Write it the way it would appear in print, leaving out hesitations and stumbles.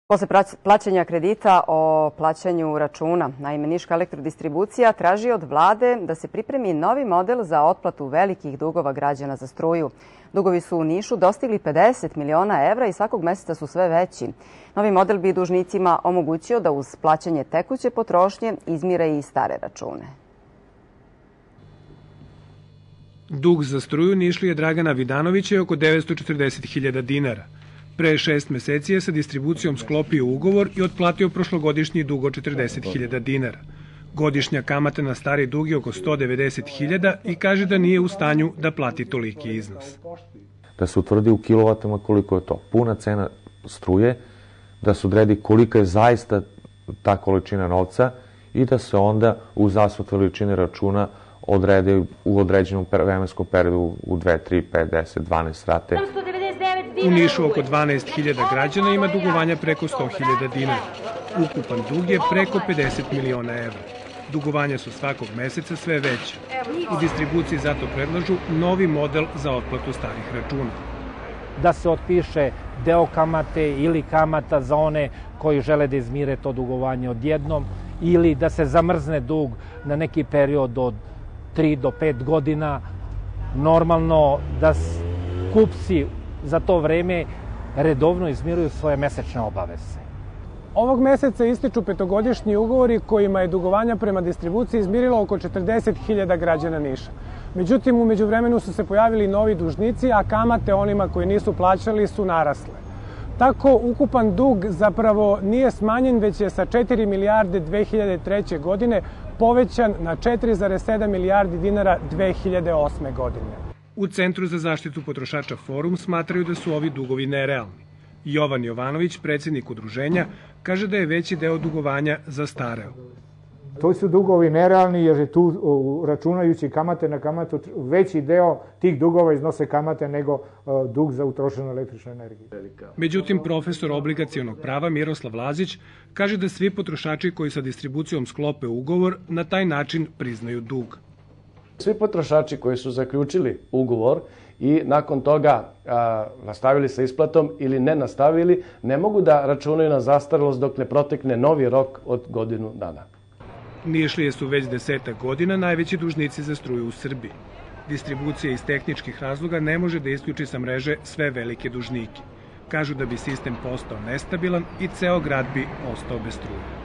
Posle plaćanja kredita o plaćanju računa, naime Niška elektrodistribucija traži od vlade da se pripremi novi model za otplatu velikih dugova građana za struju. Dugovi su u Nišu dostigli 50 miliona evra i svakog meseca su sve veći. Novi model bi dužnicima omogućio da uz plaćanje tekuće potrošnje izmire i stare račune. Dug za struju Nišlije Dragana Vidanovića je oko 940.000 dinara. Pre 6 meseci je sa distribucijom sklopio ugovor i otplatio prošlogodišnji dug od 40.000 dinara. Godišnja kamata na stari dug je oko 190.000 i kaže da nije u stanju da plati toliki iznos. Da se utvrdi u kilovatama koliko je to puna cena struje, da se odredi kolika je zaista ta količina novca i da se onda uz zasud veličine računa odrede u određenom vremenskom periodu u 2, 3, 5, 10, 12 rate. U Nišu oko 12.000 građana ima dugovanja preko 100.000 dinara. Ukupan dug je preko 50 miliona evra. Dugovanja su svakog meseca sve veće. U distribuciji zato predlažu novi model za otplatu starih računa. Da se otpiše deo kamate ili kamata za one koji žele da izmire to dugovanje odjednom ili da se zamrzne dug na neki period od 3 do 5 godina. Normalno da kupci za to vreme redovno izmiruju svoje mesečne obaveze. Ovog meseca ističu petogodišnji ugovori kojima je dugovanja prema distribuciji izmirilo oko 40.000 građana Niša. Međutim, u međuvremenu su se pojavili novi dužnici, a kamate onima koji nisu plaćali su narasle. Tako, ukupan dug zapravo nije smanjen, već je sa 4 milijarde 2003. godine povećan na 4,7 milijardi dinara 2008. godine. U Centru za zaštitu potrošača Forum smatraju da su ovi dugovi nerealni. Jovan Jovanović, predsjednik udruženja, kaže da je veći deo dugovanja zastareo. To su dugovi nerealni jer je tu, računajući kamate na kamatu, veći deo tih dugova iznose kamate nego dug za utrošenu električnu energiju. Međutim, profesor obligacionog prava Miroslav Lazić kaže da svi potrošači koji sa distribucijom sklope ugovor na taj način priznaju dug. Svi potrošači koji su zaključili ugovor i nakon toga nastavili sa isplatom ili ne nastavili, ne mogu da računaju na zastarelost dok ne protekne novi rok od godinu dana. Nišlije su već 10 godina najveći dužnici za struju u Srbiji. Distribucija iz tehničkih razloga ne može da isključi sa mreže sve velike dužnike. Kažu da bi sistem postao nestabilan i ceo grad bi ostao bez struje.